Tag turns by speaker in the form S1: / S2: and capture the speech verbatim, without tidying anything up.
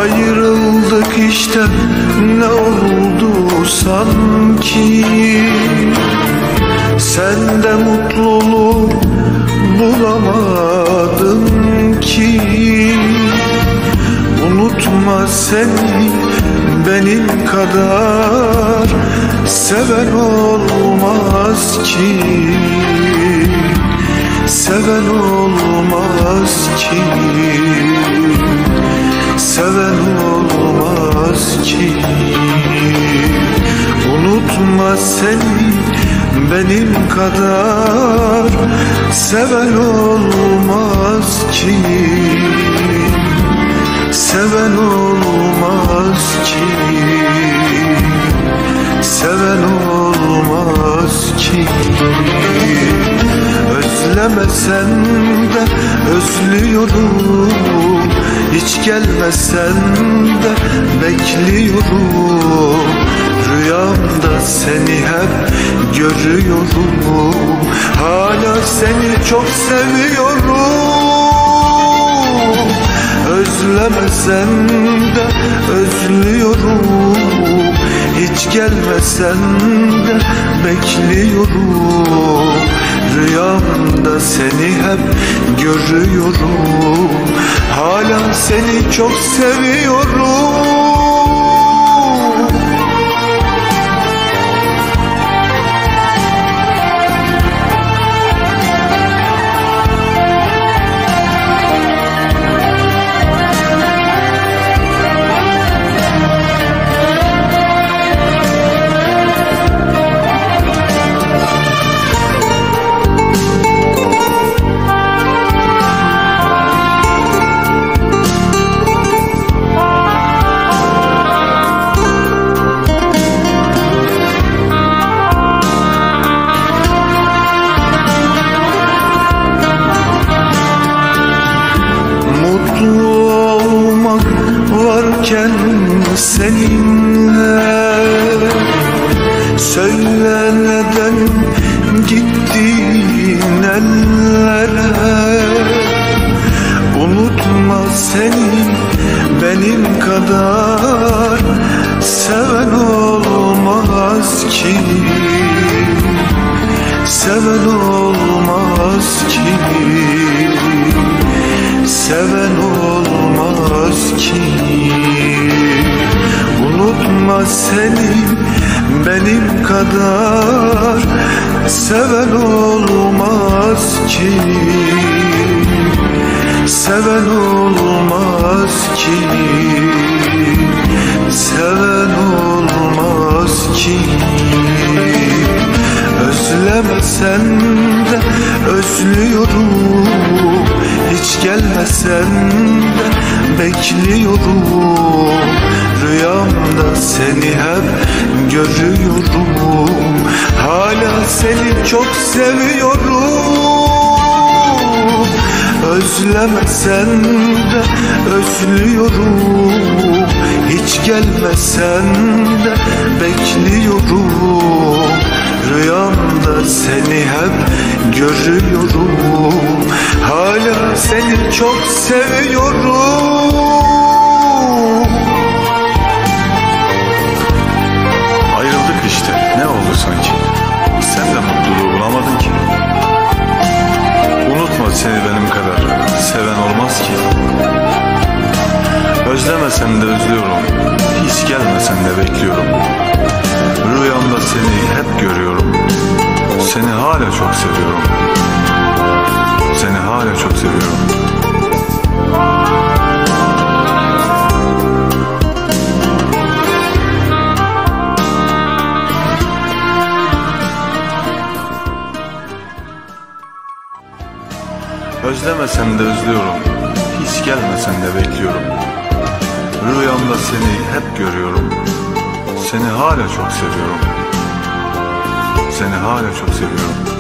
S1: Ayrıldık işte, ne oldu sanki? Sen de mutluluk bulamadın ki. Unutma seni benim kadar seven olmaz ki. Seven olmaz ki. Seven olmaz ki. Unutma seni benim kadar seven olmaz ki. Seven olmaz ki. Seven olmaz ki. Özlemesen de özlüyorum, hiç gelmesen de bekliyorum. Rüyamda seni hep görüyorum, hala seni çok seviyorum. Özlemesen de özlüyorum, hiç gelmesen de bekliyorum. Rüyamda seni hep görüyorum, hala seni çok seviyorum. Varken seninle söyle neden gittin ellere. Unutma seni benim kadar seven olmaz ki. Seven olmaz ki. Seven olmaz ki. Unutma seni benim kadar seven olmaz ki. Seven olmaz ki. Seven olmaz ki. Özlemesen de özlüyorum, hiç gelmesen de bekliyorum. Rüyamda seni hep görüyorum, hala seni çok seviyorum. Özlemesen de özlüyorum, hiç gelmesen de bekliyorum. Rüyamda seni hep görüyorum, hala seni çok seviyorum.
S2: Ayrıldık işte, ne oldu sanki? Sen de mutluluğu bulamadın ki. Unutma seni benim kadar seven olmaz ki. Özlemesen de özlüyorum, hiç gelmesen de bekliyorum. Rüyamda seni hep görüyorum, seni hala çok seviyorum. Seni hala çok seviyorum. Özlemesen de özlüyorum, hiç gelmesen de bekliyorum. Rüyamda seni hep görüyorum, seni hala çok seviyorum. Seni hala çok seviyorum.